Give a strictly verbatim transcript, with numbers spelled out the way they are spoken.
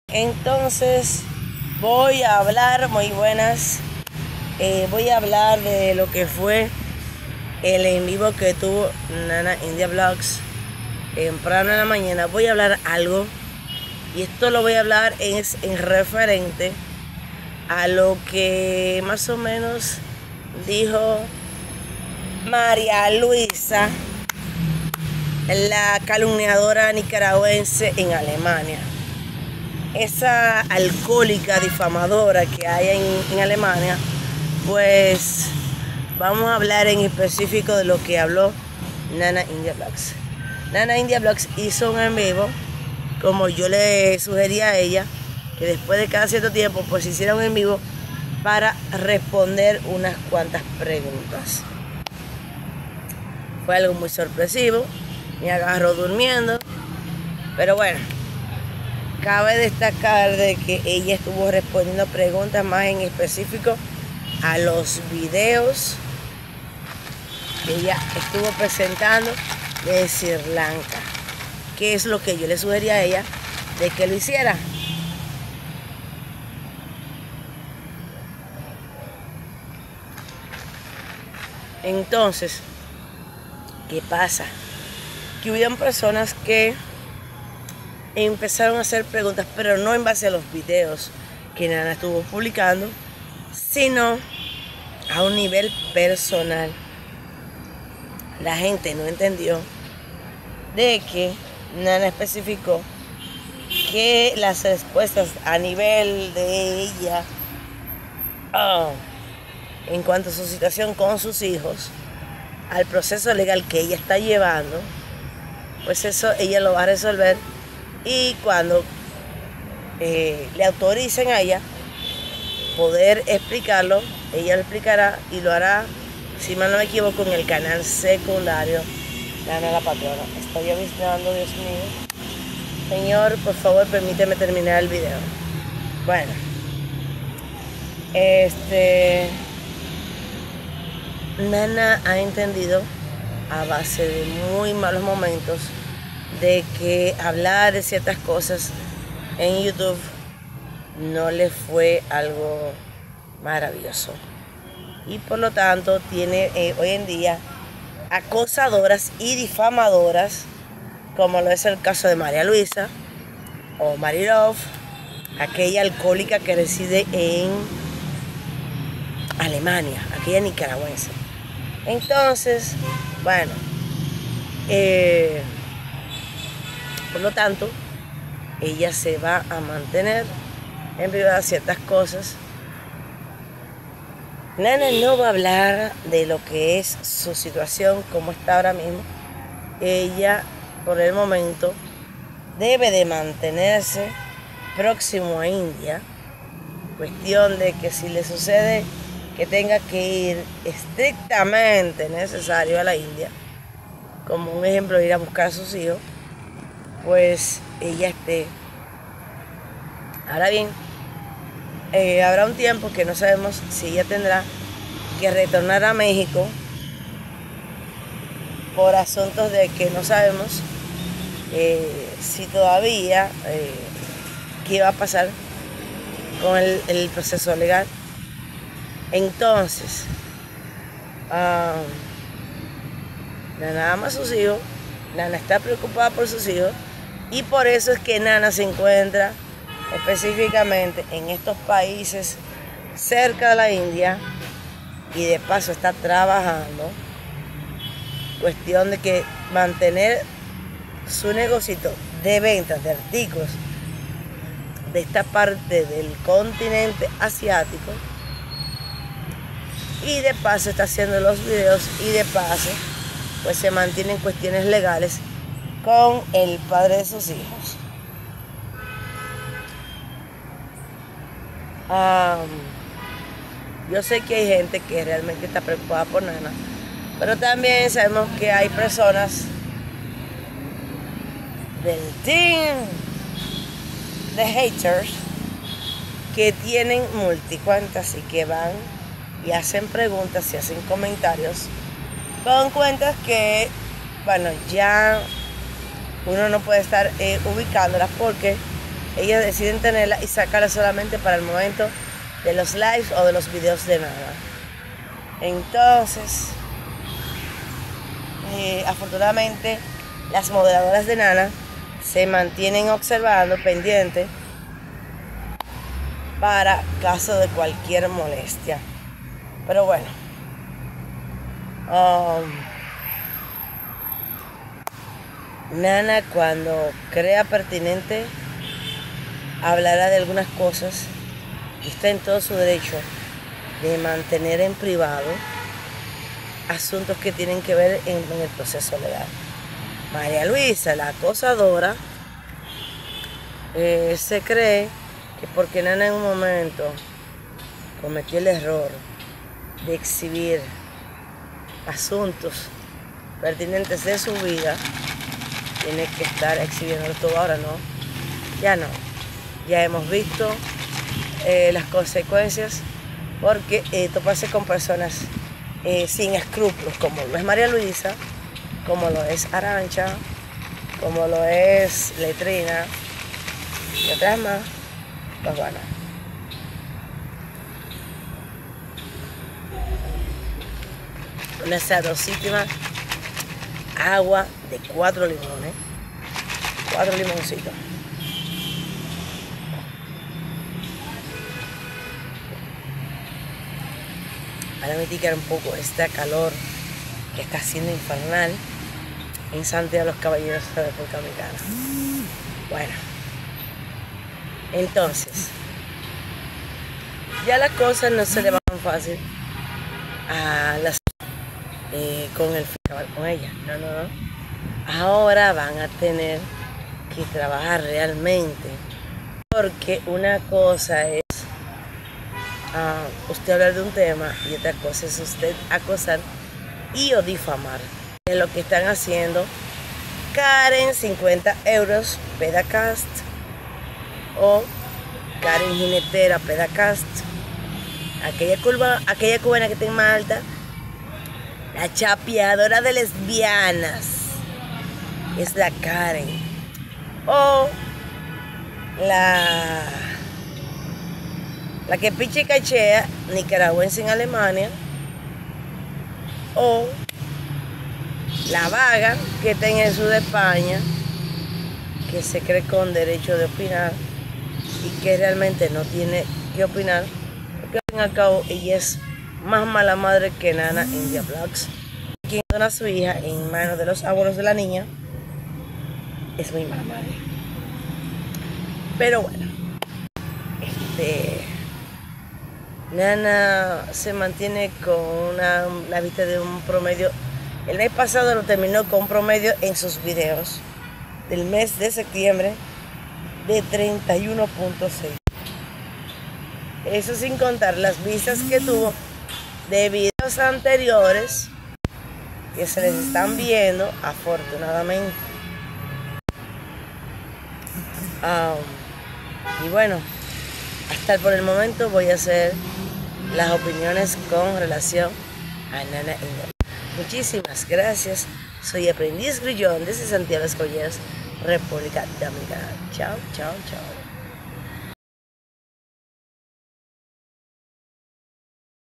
Entonces voy a hablar, muy buenas, eh, voy a hablar de lo que fue el en vivo que tuvo Nana India Vlogs temprano en la mañana. Voy a hablar algo, y esto lo voy a hablar en, en referente a lo que más o menos dijo María Luisa, la calumniadora nicaragüense en Alemania. Esa alcohólica difamadora que hay en, en Alemania, pues vamos a hablar en específico de lo que habló Nana India Vlogs. Nana India Vlogs hizo un en vivo, como yo le sugerí a ella, que después de cada cierto tiempo pues hiciera un en vivo para responder unas cuantas preguntas. Fue algo muy sorpresivo, me agarró durmiendo, pero bueno, cabe destacar de que ella estuvo respondiendo preguntas más en específico a los videos que ella estuvo presentando de Sri Lanka, que es lo que yo le sugerí a ella de que lo hiciera. Entonces, ¿qué pasa? Que hubieron personas que empezaron a hacer preguntas, pero no en base a los videos que Nana estuvo publicando, sino a un nivel personal. La gente no entendió de que Nana especificó que las respuestas a nivel de ella, oh, en cuanto a su situación con sus hijos, al proceso legal que ella está llevando, pues eso ella lo va a resolver. Y cuando eh, le autoricen a ella poder explicarlo, ella lo explicará y lo hará, si mal no me equivoco, en el canal secundario Nana la Patrona. Estoy avisando, Dios mío. Señor, por favor, permíteme terminar el video. Bueno, este Nana ha entendido, a base de muy malos momentos, de que hablar de ciertas cosas en YouTube no le fue algo maravilloso, y por lo tanto tiene eh, hoy en día acosadoras y difamadoras, como lo es el caso de María Luisa o Marilov, aquella alcohólica que reside en Alemania, aquella nicaragüense. Entonces, bueno, eh, por lo tanto, ella se va a mantener en privada ciertas cosas. Nana no va a hablar de lo que es su situación, como está ahora mismo. Ella, por el momento, debe de mantenerse próximo a India. Cuestión de que si le sucede que tenga que ir estrictamente necesario a la India, como un ejemplo ir a buscar a sus hijos, pues ella esté. Ahora bien, eh, habrá un tiempo que no sabemos si ella tendrá que retornar a México, por asuntos de que no sabemos eh, si todavía eh, qué va a pasar con el, el proceso legal. Entonces, um, Nana ama a sus hijos, Nana está preocupada por sus hijos, y por eso es que Nana se encuentra específicamente en estos países cerca de la India, y de paso está trabajando. Cuestión de que mantener su negocito de ventas de artículos de esta parte del continente asiático, y de paso está haciendo los videos, y de paso pues se mantienen cuestiones legales con el padre de sus hijos. Um, yo sé que hay gente que realmente está preocupada por Nana, pero también sabemos que hay personas del team de haters que tienen multicuentas y que van y hacen preguntas y hacen comentarios con cuentas que, bueno, ya uno no puede estar eh, ubicándolas, porque ellas deciden tenerla y sacarla solamente para el momento de los lives o de los videos de Nana. Entonces, eh, afortunadamente, las moderadoras de Nana se mantienen observando, pendientes, para caso de cualquier molestia. Pero bueno, um, Nana, cuando crea pertinente, hablará de algunas cosas y está en todo su derecho de mantener en privado asuntos que tienen que ver en, en el proceso legal. María Luisa, la acosadora, eh, se cree que porque Nana en un momento cometió el error de exhibir asuntos pertinentes de su vida, tiene que estar exhibiéndolo todo. Ahora no, ya no, ya hemos visto eh, las consecuencias, porque eh, toparse con personas eh, sin escrúpulos, como lo es María Luisa, como lo es Arancha, como lo es Letrina y otras más, pues bueno. Una sabrosísima agua de cuatro limones, cuatro limoncitos. Para mitigar un poco este calor que está haciendo infernal en Santiago de los Caballeros de la República Dominicana. Bueno, entonces, ya las cosas no se le van fácil a las eh, con el fiscal, con ella. No, no, no. Ahora van a tener que trabajar realmente, porque una cosa es uh, usted hablar de un tema y otra cosa es usted acosar y o difamar. Es lo que están haciendo Karen cincuenta euros Pedacast o Karen Jinetera Pedacast, aquella curva, aquella cubana que está en Malta, la chapeadora de lesbianas, es la Karen, o la la que piche y cachea, nicaragüense en Alemania, o la vaga que está en el sur de España, que se cree con derecho de opinar y que realmente no tiene que opinar, porque al fin y al cabo ella es más mala madre que Nana India Vlogs, quien dona a su hija en manos de los abuelos de la niña. Es muy mala madre. Pero bueno, este Nana se mantiene con una, la vista de un promedio. El mes pasado lo terminó con un promedio en sus videos del mes de septiembre de treinta y uno punto seis. Eso sin contar las vistas que tuvo de videos anteriores que se les están viendo, afortunadamente. Um, y bueno, hasta por el momento voy a hacer las opiniones con relación a Nana India. Muchísimas gracias. Soy Aprendiz Grillón desde Santiago de los Caballeros, República Dominicana. Chao, chao, chao.